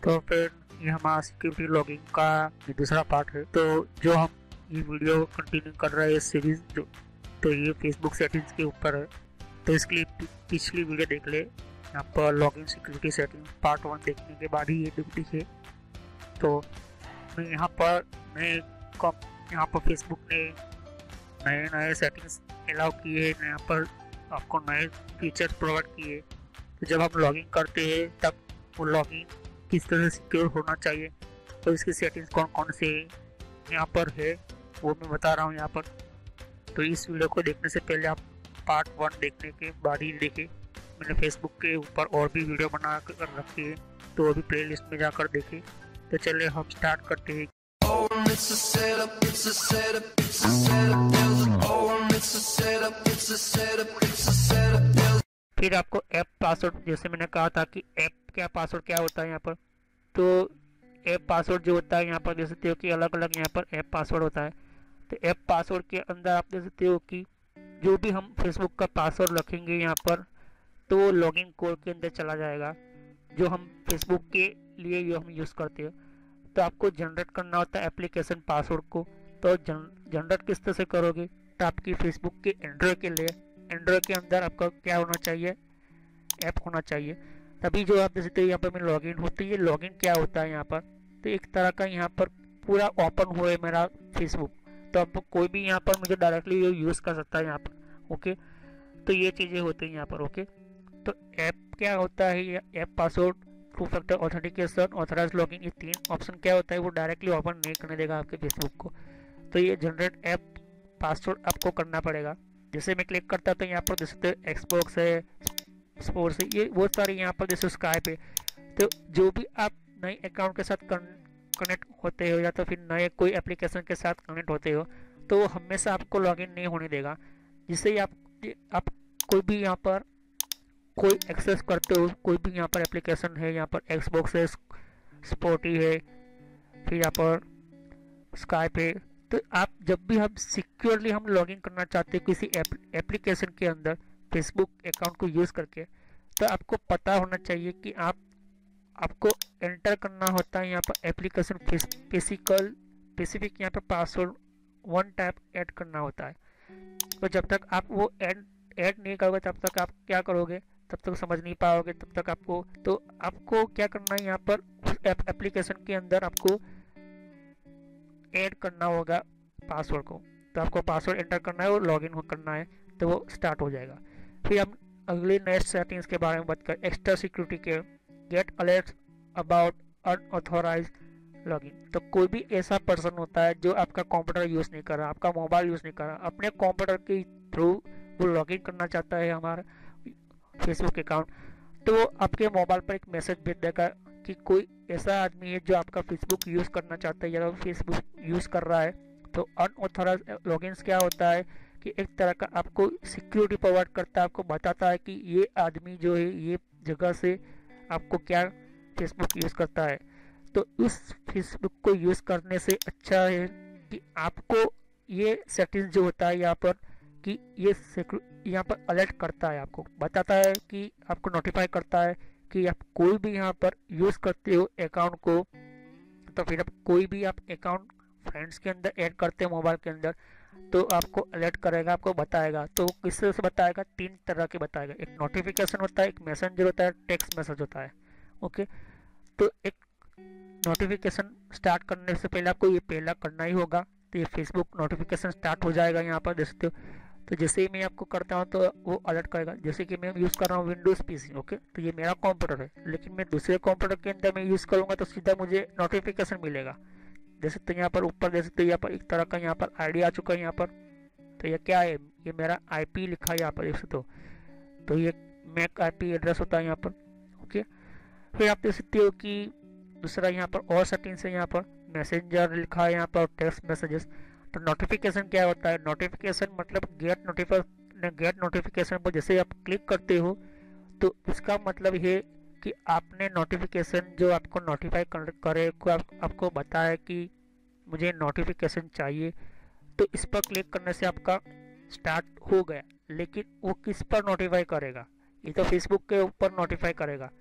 तो फिर ये हमारा सिक्योरिटी लॉगिंग का ये दूसरा पार्ट है। तो जो हम ये वीडियो कंटिन्यू कर रहे हैं सीरीज जो, तो ये फेसबुक सेटिंग्स के ऊपर है। तो इसके लिए पिछली वीडियो देख ले, यहाँ पर लॉगिन सिक्योरिटी सेटिंग पार्ट 1 देखने के बाद ही ये दिखे। तो मैं यहाँ पर यहाँ पर फेसबुक ने नए नए सेटिंग्स अलाउ किए, यहाँ पर आपको नए फीचर प्रोवाइड किए। तो जब हम लॉगिन करते हैं तब वो लॉगिन किस तरह सिक्योर होना चाहिए, तो इसकी सेटिंग्स कौन कौन से यहाँ पर है वो मैं बता रहा हूँ यहाँ पर। तो इस वीडियो को देखने से पहले आप पार्ट 1 देखने के बाद ही देखें। मैंने फेसबुक के ऊपर और भी वीडियो बना कर रखी है, तो वो भी प्ले लिस्ट में जाकर देखें। तो चलिए हम स्टार्ट करते हैं। फिर आपको ऐप पासवर्ड, जैसे मैंने कहा था कि ऐप क्या पासवर्ड क्या होता है यहाँ पर, तो ऐप पासवर्ड जो होता है यहाँ पर देख सकते हो कि अलग अलग यहाँ पर ऐप पासवर्ड होता है। तो ऐप पासवर्ड के अंदर आप देख सकते हो कि जो भी हम फेसबुक का पासवर्ड रखेंगे यहाँ पर, तो वो लॉगिन कोड के अंदर चला जाएगा जो हम फेसबुक के लिए जो हम यूज़ करते हैं। तो आपको जनरेट करना होता है एप्लीकेशन पासवर्ड को। तो जनरेट किस तरह से करोगे, तो आपकी फेसबुक के एंड्रॉयड के लिए एंड्रॉयड के अंदर आपका क्या होना चाहिए, ऐप होना चाहिए। तभी जो आप देखते हैं यहाँ पर मैं लॉगिन होती है। लॉगिन क्या होता है यहाँ पर, तो एक तरह का यहाँ पर पूरा ओपन हुआ है मेरा फेसबुक, तो आपको कोई भी यहाँ पर मुझे डायरेक्टली यूज़ कर सकता है यहाँ पर। ओके, तो ये चीज़ें होती हैं यहाँ पर। ओके, तो ऐप क्या होता है, ये app password, two factor authentication, authorize login, ये 3 ऑप्शन क्या होता है वो डायरेक्टली ओपन नहीं करने देगा आपके फेसबुक को। तो ये जनरेट ऐप पासवर्ड आपको करना पड़ेगा। जैसे मैं क्लिक करता तो यहाँ पर देख सकते हो एक्सबॉक्स है, स्पोर्ट्स है, ये बहुत सारे यहाँ पर जैसे स्काइप है। तो जो भी आप नए अकाउंट के साथ कनेक्ट होते हो या तो फिर नए कोई एप्लीकेशन के साथ कनेक्ट होते हो, तो वो हमेशा आपको लॉगिन नहीं होने देगा। जिससे आप कोई भी यहाँ पर कोई एक्सेस करते हो, कोई भी यहाँ पर एप्लीकेशन है, यहाँ पर एक्सबॉक्स है, स्पोर्टी है, फिर यहाँ पर स्काइप है, तो आप जब भी हम सिक्योरली हम लॉगिन करना चाहते हैं किसी एप्लीकेशन के अंदर फेसबुक अकाउंट को यूज़ करके, तो आपको पता होना चाहिए कि आपको एंटर करना होता है यहाँ पर एप्लीकेशन स्पेसिफिक यहाँ पर पासवर्ड 1 टाइप ऐड करना होता है। तो जब तक आप वो ऐड नहीं करोगे तब तक आप क्या करोगे, तब तक समझ नहीं पाओगे, तब तक आपको क्या करना है यहाँ पर एप्लीकेशन के अंदर आपको ऐड करना होगा पासवर्ड को। तो आपको पासवर्ड एंटर करना है और लॉगिन करना है, तो वो स्टार्ट हो जाएगा। फिर हम अगली नेक्स्ट सेटिंग्स के बारे में बात करें, एक्स्ट्रा सिक्योरिटी के get alert about unauthorize login. तो कोई भी ऐसा पर्सन होता है जो आपका कंप्यूटर यूज़ नहीं कर रहा, आपका मोबाइल यूज़ नहीं कर रहा, अपने कंप्यूटर के थ्रू वो लॉगिन करना चाहता है हमारा फेसबुक अकाउंट, तो वो आपके मोबाइल पर एक मैसेज भेज देगा कि कोई ऐसा आदमी है जो आपका फेसबुक यूज़ करना चाहता है या फेसबुक यूज़ कर रहा है। तो अनऑथोराइज लॉगिन्स क्या होता है कि एक तरह का आपको सिक्योरिटी प्रोवाइड करता है, आपको बताता है कि ये आदमी जो है ये जगह से आपको क्या फेसबुक यूज़ करता है। तो उस फेसबुक को यूज़ करने से अच्छा है कि आपको ये सेटिंग्स जो होता है यहाँ पर कि ये यहाँ पर अलर्ट करता है, आपको बताता है कि आपको नोटिफाई करता है कि आप कोई भी यहाँ पर यूज़ करते हो अकाउंट को, तो फिर आप कोई भी आप अकाउंट फ्रेंड्स के अंदर ऐड करते हैं मोबाइल के अंदर, तो आपको अलर्ट करेगा, आपको बताएगा। तो किस तरह से बताएगा, 3 तरह के बताएगा, एक नोटिफिकेशन होता है, एक मैसेंजर होता है, टेक्स्ट मैसेज होता है। ओके, तो एक नोटिफिकेशन स्टार्ट करने से पहले आपको ये पहला करना ही होगा। तो ये फेसबुक नोटिफिकेशन स्टार्ट हो जाएगा यहाँ पर देख सकते हो। तो जैसे ही मैं आपको करता हूँ तो वो अलर्ट करेगा। जैसे कि मैं यूज़ कर रहा हूँ विंडोज़ पीसी, ओके, तो ये मेरा कंप्यूटर है, लेकिन मैं दूसरे कंप्यूटर के अंदर मैं यूज़ करूँगा तो सीधा मुझे नोटिफिकेशन मिलेगा। जैसे तो यहाँ पर ऊपर देख सकते हो, यहाँ पर एक तरह का यहाँ पर आईडी आ चुका है यहाँ पर। तो ये क्या है, ये मेरा IP लिखा है यहाँ पर देख सकते हो। तो ये मैक IP एड्रेस होता है यहाँ पर। ओके, फिर आप देख सकते हो कि दूसरा यहाँ पर और सेटिंग्स है, यहाँ पर मैसेंजर लिखा है यहाँ पर, टेक्स्ट मैसेजेस। तो नोटिफिकेशन क्या होता है, नोटिफिकेशन मतलब गेट नोटिफिकेशन पर जैसे आप क्लिक करते हो तो इसका मतलब है कि आपने नोटिफिकेशन जो आपको नोटिफाई करे को आपको बताया कि मुझे नोटिफिकेशन चाहिए, तो इस पर क्लिक करने से आपका स्टार्ट हो गया। लेकिन वो किस पर नोटिफाई करेगा, ये तो फेसबुक के ऊपर नोटिफाई करेगा।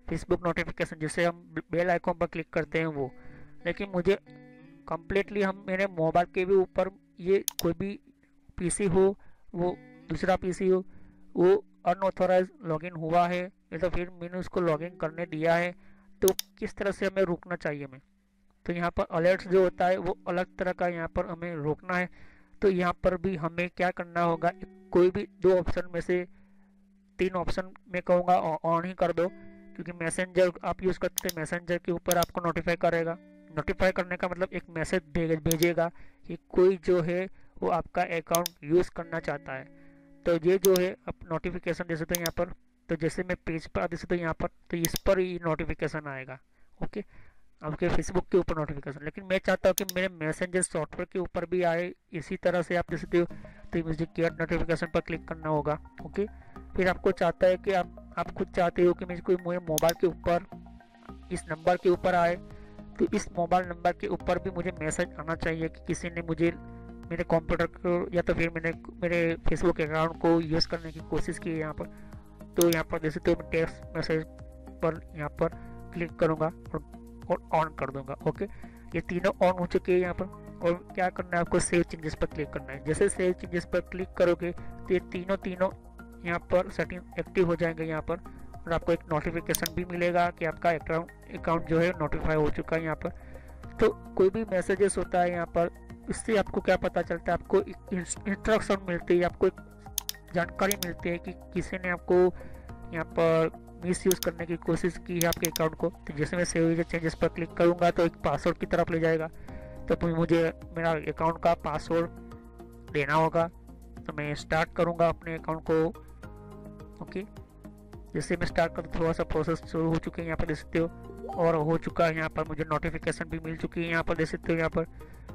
फेसबुक नोटिफिकेशन, जिसे हम बेल आइकॉन पर क्लिक करते हैं वो। लेकिन मुझे कम्प्लीटली हम मेरे मोबाइल के भी ऊपर, ये कोई भी पीसी हो, वो दूसरा पीसी हो, वो अनऑथोराइज लॉगिन हुआ है या तो फिर मैंने उसको लॉगिन करने दिया है, तो किस तरह से हमें रोकना चाहिए हमें। तो यहाँ पर अलर्ट्स जो होता है वो अलग तरह का यहाँ पर हमें रोकना है। तो यहाँ पर भी हमें क्या करना होगा, कोई भी दो ऑप्शन में से, तीन ऑप्शन में कहूँगा ऑन ही कर दो, क्योंकि मैसेंजर आप यूज़ करते हैं, मैसेंजर के ऊपर आपको नोटिफाई करेगा। नोटिफाई करने का मतलब एक मैसेज भेजेगा कि कोई जो है वो आपका अकाउंट यूज़ करना चाहता है। तो ये जो है अब नोटिफिकेशन जैसे तो यहाँ पर, तो जैसे मैं पेज पर जैसे तो यहाँ पर, तो इस पर ही नोटिफिकेशन आएगा। ओके, आपके फेसबुक के ऊपर नोटिफिकेशन, लेकिन मैं चाहता हूँ कि मेरे मैसेंजर सॉफ्टवेयर के ऊपर भी आए इसी तरह से आप जैसे तो मुझे गेट नोटिफिकेशन पर क्लिक करना होगा। ओके, फिर आपको चाहता है कि आप खुद चाहते हो कि मुझे कोई मोबाइल के ऊपर इस नंबर के ऊपर आए, तो इस मोबाइल नंबर के ऊपर भी मुझे मैसेज आना चाहिए कि किसी ने मुझे मेरे कंप्यूटर को या तो फिर मेरे फेसबुक अकाउंट को यूज़ करने की कोशिश की है यहाँ पर। तो यहाँ पर जैसे तो मैं टेक्स्ट मैसेज पर यहाँ पर क्लिक करूँगा और ऑन कर दूंगा। ओके, ये तीनों ऑन हो चुके हैं यहाँ पर। और क्या करना है, आपको सेव चेंजेस पर क्लिक करना है। जैसे सेव चेंजेस पर क्लिक करोगे तो ये तीनों यहाँ पर सेटिंग एक्टिव हो जाएंगे यहाँ पर, और आपको एक नोटिफिकेशन भी मिलेगा कि आपका अकाउंट जो है नोटिफाई हो चुका है यहाँ पर। तो कोई भी मैसेजेस होता है यहाँ पर, इससे आपको क्या पता चलता है, आपको इंस्ट्रक्शन मिलती है, आपको एक जानकारी मिलती है कि किसी ने आपको यहाँ पर मिस यूज़ करने की कोशिश की है आपके अकाउंट को। तो जैसे मैं सेव चेंजेस पर क्लिक करूँगा तो एक पासवर्ड की तरफ ले जाएगा, तो मुझे मेरा अकाउंट का पासवर्ड देना होगा। तो मैं स्टार्ट करूँगा अपने अकाउंट को। ओके, जैसे मैं स्टार्ट कर, थोड़ा सा प्रोसेस शुरू हो चुके हैं यहाँ पर देख सकते हो, और हो चुका है यहाँ पर, मुझे नोटिफिकेशन भी मिल चुकी है यहाँ पर देख सकते हो यहाँ पर।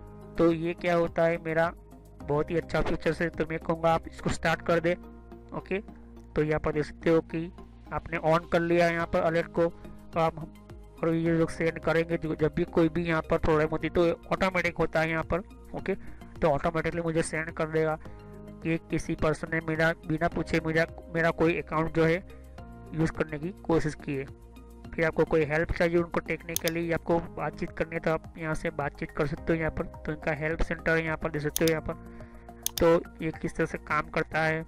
तो ये क्या होता है, मेरा बहुत ही अच्छा फीचर है, तो मैं कहूँगा आप इसको स्टार्ट कर दे। ओके, तो यहाँ पर देख सकते हो कि आपने ऑन कर लिया है यहाँ पर अलर्ट को। तो आप और ये लोग सेंड करेंगे जब भी कोई भी यहाँ पर प्रॉब्लम होती है, तो ऑटोमेटिक होता है यहाँ पर। ओके, तो ऑटोमेटिकली मुझे सेंड कर देगा कि किसी पर्सन ने बिना पूछे मेरा कोई अकाउंट जो है यूज़ करने की कोशिश की है। फिर आपको कोई हेल्प चाहिए उनको टेक्निकली, आपको बातचीत करनी है, तो आप यहाँ से बातचीत कर सकते हो यहाँ पर। तो इनका हेल्प सेंटर है यहाँ पर देख सकते हो यहाँ पर। तो ये किस तरह से काम करता है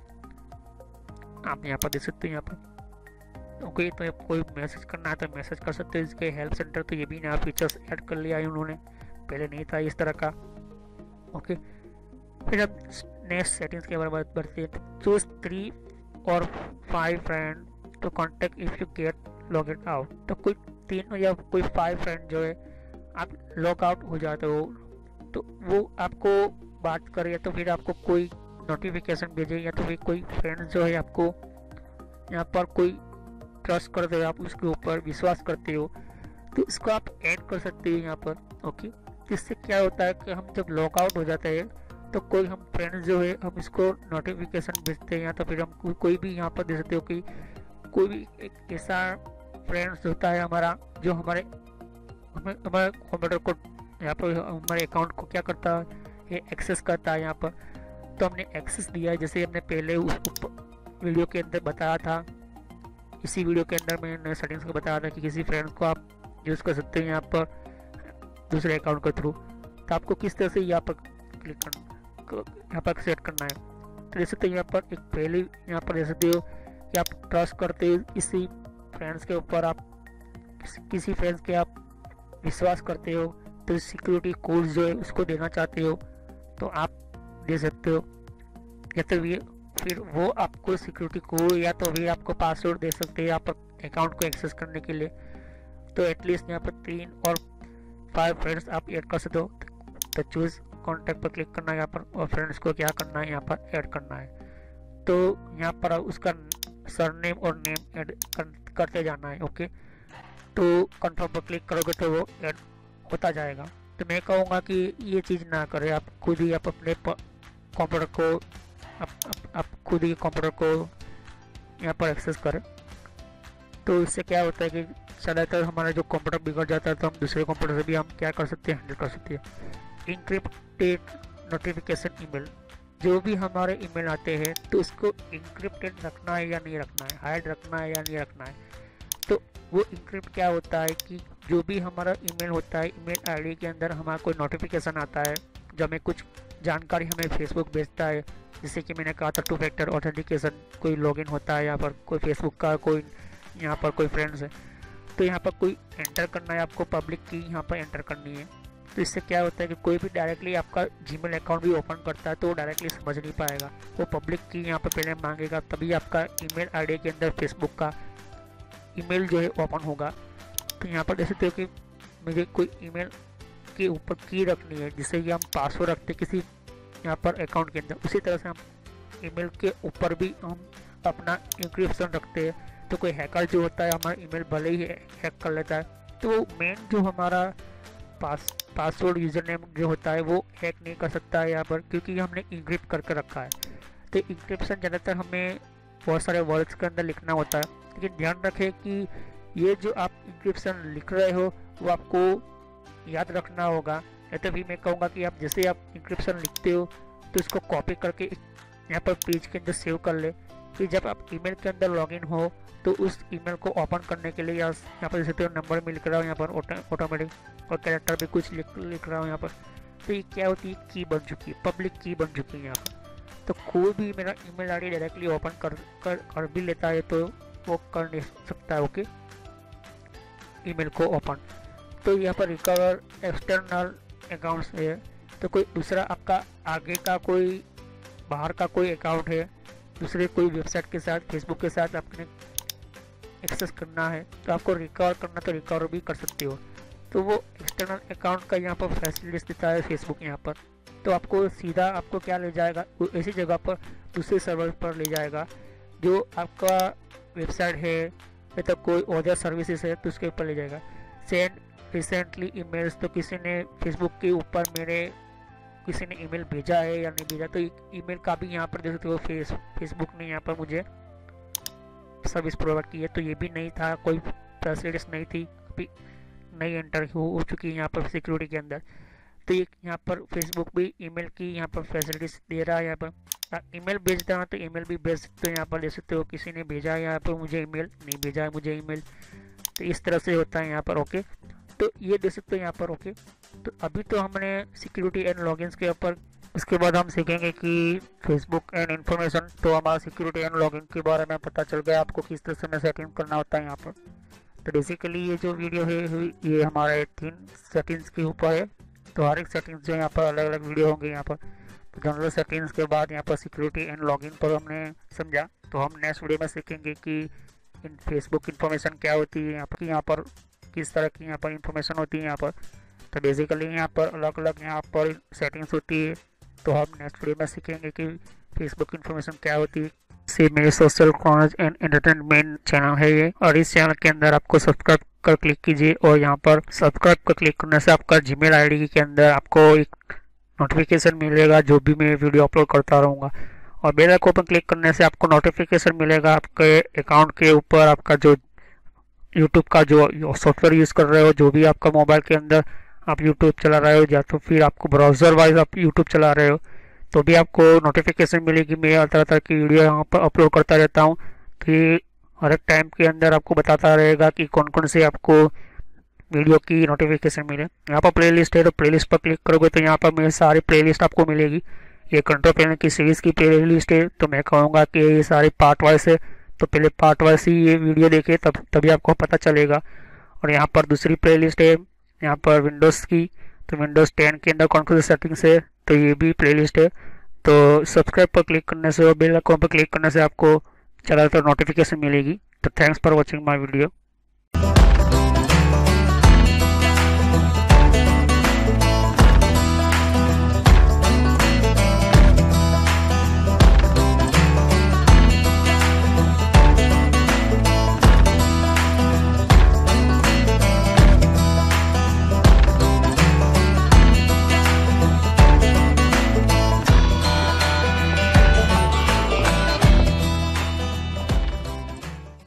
आप यहाँ पर देख सकते हो यहाँ पर। ओके, तो कोई मैसेज करना है तो मैसेज कर सकते हो इसके हेल्प सेंटर। तो ये भी नया फीचर्स ऐड कर लिया है उन्होंने, पहले नहीं था इस तरह का। ओके, फिर अब नेक्स्ट सेटिंग्स के बारे में बढ़ते हैं। चूज 3 और 5 friend to contact if you get log in out. तो कोई 3 या कोई 5 फ्रेंड जो है आप लॉग आउट हो जाते हो, तो वो आपको बात करे या तो फिर आपको कोई नोटिफिकेशन भेजे, या तो फिर कोई फ्रेंड जो है आपको यहाँ पर कोई ट्रस्ट करते हो, आप उसके ऊपर विश्वास करते हो, तो इसको आप ऐड कर सकते हो यहाँ पर। ओके, इससे क्या होता है कि हम जब लॉग आउट हो जाते हैं तो कोई हम फ्रेंड्स जो है हम इसको नोटिफिकेशन भेजते हैं, या तो फिर हम कोई भी यहाँ पर दे सकते हो कि कोई भी एक ऐसा फ्रेंड्स होता है हमारा जो हमारे कंप्यूटर को यहाँ पर हमारे अकाउंट को क्या करता है, ये एक्सेस करता है यहाँ पर। तो हमने एक्सेस दिया है, जैसे हमने पहले उस वीडियो के अंदर बताया था, इसी वीडियो के अंदर मैंने सेटिंग्स को बताया था कि किसी फ्रेंड्स को आप यूज़ कर सकते हैं यहाँ पर दूसरे अकाउंट के थ्रू। तो आपको किस तरह से यहाँ पर क्लिक करना, यहाँ पर सेट करना है। तो जैसे तो यहाँ पर एक पहले यहाँ पर दे सकते हो कि आप ट्रस्ट करते हो इसी फ्रेंड्स के ऊपर, आप किसी फ्रेंड्स के आप विश्वास करते हो, तो सिक्योरिटी कोड जो है उसको देना चाहते हो तो आप दे सकते हो, या तो फिर वो आपको सिक्योरिटी कोड या तो फिर आपको पासवर्ड दे सकते हैं यहाँ पर अकाउंट को एक्सेस करने के लिए। तो एटलीस्ट यहाँ पर 3 और 5 फ्रेंड्स आप ऐड कर सकते हो। तो चूज कॉन्टैक्ट पर क्लिक करना है यहाँ पर, और फ्रेंड्स को क्या करना है यहाँ पर ऐड करना है। तो यहाँ पर उसका सरनेम और नेम ऐड करते जाना है। ओके, तो कंफर्म पर क्लिक करोगे तो वो ऐड होता जाएगा। तो मैं कहूँगा कि ये चीज़ ना करें, आप खुद ही आप अपने कंप्यूटर को आप खुद ही कंप्यूटर को यहाँ पर एक्सेस करें। तो इससे क्या होता है कि ज़्यादातर हमारा जो कंप्यूटर बिगड़ जाता है तो हम दूसरे कंप्यूटर से भी हम क्या कर सकते हैं, हैंडल कर सकते हैं। इंक्रिप्टेड नोटिफिकेशन ईमेल, जो भी हमारे ईमेल आते हैं तो उसको इंक्रिप्टेड रखना है या नहीं रखना है, हाइड रखना है या नहीं रखना है। तो वो इंक्रिप्ट क्या होता है कि जो भी हमारा ईमेल होता है, ईमेल आईडी के अंदर हमारा कोई नोटिफिकेशन आता है, जब हमें कुछ जानकारी हमें फेसबुक भेजता है, जैसे कि मैंने कहा था 2 फैक्टर ऑथेंटिकेशन, कोई लॉगिन होता है यहाँ पर, कोई फेसबुक का, कोई यहाँ पर कोई फ्रेंड्स है, तो यहाँ पर कोई एंटर करना है आपको, पब्लिक की यहाँ पर एंटर करनी है। तो इससे क्या होता है कि कोई भी डायरेक्टली आपका जीमेल अकाउंट भी ओपन करता है तो वो डायरेक्टली समझ नहीं पाएगा, वो पब्लिक की यहाँ पर पहले मांगेगा, तभी आपका ईमेल आईडी के अंदर फेसबुक का ईमेल जो है ओपन होगा। तो यहाँ पर देख सकते हो कि मुझे कोई ईमेल के ऊपर की रखनी है, जिससे कि हम पासवर्ड रखते किसी यहाँ पर अकाउंट के अंदर, उसी तरह से हम ईमेल के ऊपर भी हम अपना इंक्रिप्शन रखते हैं। तो कोई हैकर जो होता है हमारा ईमेल भले ही हैक कर लेता है, तो मेन जो हमारा पासवर्ड यूज़र नेम जो होता है वो हैक नहीं कर सकता है यहाँ पर, क्योंकि हमने इंक्रिप्ट करके रखा है। तो इंक्रिप्शन ज़्यादातर हमें बहुत सारे वर्ड्स के अंदर लिखना होता है, लेकिन ध्यान रखें कि ये जो आप इंक्रिप्शन लिख रहे हो वो आपको याद रखना होगा। या तो भी मैं कहूँगा कि आप जैसे आप इंक्रिप्शन लिखते हो तो इसको कॉपी करके यहाँ पर पेज के अंदर सेव कर ले, फिर जब आप ईमेल के अंदर लॉगिन हो तो उस ईमेल को ओपन करने के लिए यहाँ पर जैसे तो नंबर में लिख रहा हूँ यहाँ पर ऑटोमेटिक, और कैरेक्टर भी कुछ लिख रहा हूँ यहाँ पर, तो ये क्या होती है, की बन चुकी है, पब्लिक की बन चुकी है यहाँ पर। तो कोई भी मेरा ईमेल आईडी डायरेक्टली ओपन कर भी लेता है तो वो कर नहीं सकता है ओके ईमेल को ओपन। तो यहाँ पर रिकवर एक्सटर्नल अकाउंट्स है, तो कोई दूसरा आपका आगे का कोई बाहर का कोई अकाउंट है, दूसरे कोई वेबसाइट के साथ, फेसबुक के साथ आपने एक्सेस करना है तो आपको रिकवर करना, तो रिकवर भी कर सकते हो। तो वो एक्सटर्नल अकाउंट का यहाँ पर फैसिलिटीज देता है फेसबुक यहाँ पर, तो आपको सीधा आपको क्या ले जाएगा, वो ऐसी जगह पर दूसरे सर्वर पर ले जाएगा जो आपका वेबसाइट है या तो कोई अदर सर्विसेज है तो उसके ऊपर ले जाएगा। सेंड रिसेंटली ईमेल्स, तो किसी ने फेसबुक के ऊपर किसी ने ईमेल भेजा है या नहीं भेजा, तो ईमेल का भी यहाँ पर देख सकते हो फेसबुक ने यहाँ पर मुझे सर्विस प्रोवाइड की है। तो ये भी नहीं था, कोई फैसिलिटीज नहीं थी, अभी नई एंटर हो चुकी है यहाँ पर सिक्योरिटी के अंदर। तो ये यहाँ पर फेसबुक भी ईमेल की यहाँ पर फैसिलिटीज दे रहा है। यहाँ पर ईमेल भेजता है तो ईमेल भी भेज सकते हो, यहाँ पर देख सकते हो किसी ने भेजा है यहाँ पर मुझे ईमेल, नहीं भेजा है मुझे ईमेल, तो इस तरह से होता है यहाँ पर ओके। तो ये देख सकते हो यहाँ पर ओके। तो अभी तो हमने सिक्योरिटी एंड लॉगिन्स के ऊपर, उसके बाद हम सीखेंगे कि फेसबुक एंड इन्फॉर्मेशन। तो हमारा सिक्योरिटी एंड लॉगिन के बारे में पता चल गया आपको किस तरह से हमें सेटिंग करना होता है यहाँ पर। तो बेसिकली ये जो वीडियो है ये हमारे 3 सेटिंग्स के ऊपर है, तो हर एक सेटिंग्स जो यहाँ पर अलग अलग वीडियो होंगे यहाँ पर। तो जनरल सेटिंग्स के बाद यहाँ पर सिक्योरिटी एंड लॉगिन पर हमने समझा, तो हम नेक्स्ट वीडियो में सीखेंगे कि इन फेसबुक इन्फॉर्मेशन क्या होती है, यहाँ पर किस तरह की यहाँ पर इंफॉर्मेशन होती है यहाँ पर। तो बेसिकली यहाँ पर अलग अलग यहाँ पर सेटिंग्स होती है, तो हम नेक्स्ट वीडियो में सीखेंगे कि फेसबुक इन्फॉर्मेशन क्या होती है। से मेरे social college and entertainment channel है ये, और इस चैनल के अंदर आपको सब्सक्राइब कर क्लिक कीजिए, और यहाँ पर सब्सक्राइब कर क्लिक करने से आपका जीमेल आईडी के अंदर आपको एक नोटिफिकेशन मिलेगा जो भी मैं वीडियो अपलोड करता रहूँगा, और बेल आइकन पर क्लिक करने से आपको नोटिफिकेशन मिलेगा आपके अकाउंट के ऊपर। आपका जो यूट्यूब का जो सॉफ्टवेयर यूज़ कर रहे हो, जो भी आपका मोबाइल के अंदर आप यूट्यूब चला रहे हो, या तो फिर आपको ब्राउज़र वाइज आप यूट्यूब चला रहे हो, तो भी आपको नोटिफिकेशन मिलेगी। मैं तरह तरह की वीडियो यहाँ पर अपलोड करता रहता हूँ, तो ये हर एक टाइम के अंदर आपको बताता रहेगा कि कौन कौन से आपको वीडियो की नोटिफिकेशन मिले। यहाँ पर प्लेलिस्ट है, तो प्लेलिस्ट पर क्लिक करोगे तो यहाँ पर मेरी सारी प्लेलिस्ट आपको मिलेगी। ये कंट्रोल पैनल की सीरीज़ की प्लेलिस्ट है, तो मैं कहूँगा कि ये सारी पार्ट वाइज है, तो पहले पार्ट वाइज ही ये वीडियो देखे तभी आपको पता चलेगा। और यहाँ पर दूसरी प्लेलिस्ट है यहाँ पर विंडोज़ की, तो विंडोज़ 10 के अंदर कौन कौन सी सेटिंग्स है, तो ये भी प्लेलिस्ट है। तो सब्सक्राइब पर क्लिक करने से और बेल आइकन पर क्लिक करने से आपको ज़्यादातर नोटिफिकेशन मिलेगी। तो thanks for watching my video.